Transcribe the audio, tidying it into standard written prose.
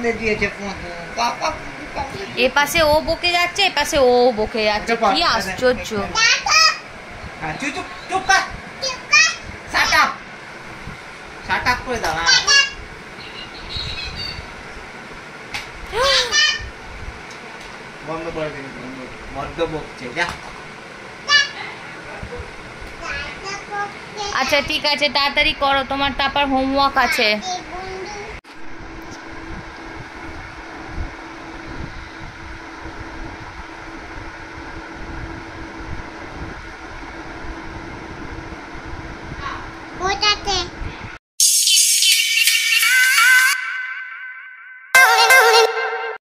কামড়ে দিয়েছে পুঁতু, পাপা এ পাশে ও বকে যাচ্ছে, এ পাশে ও বকে যাচ্ছে, কি আশ্চর্য। চুপ চুপ কর, শাট আপ, শাট আপ করে দাও। বন্ধ করে দিন, বদ্ধ বকছে, যা। আচ্ছা ঠিক আছে, তাড়াতাড়ি করো, তোমার তো আবার হোমওয়ার্ক আছে।